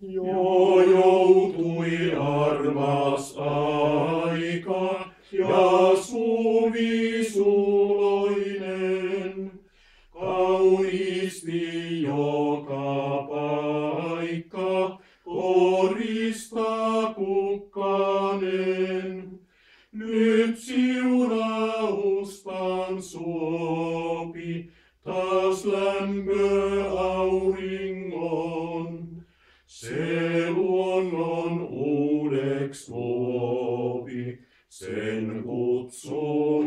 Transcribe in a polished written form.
Jo joutui armas aika ja suvi suloinen. Kauniisti joka paikka koristaa kukkanen. Nyt siunaustan suopi taas lämpö auringon. Se luonnon uudeks luopi, sen kutsun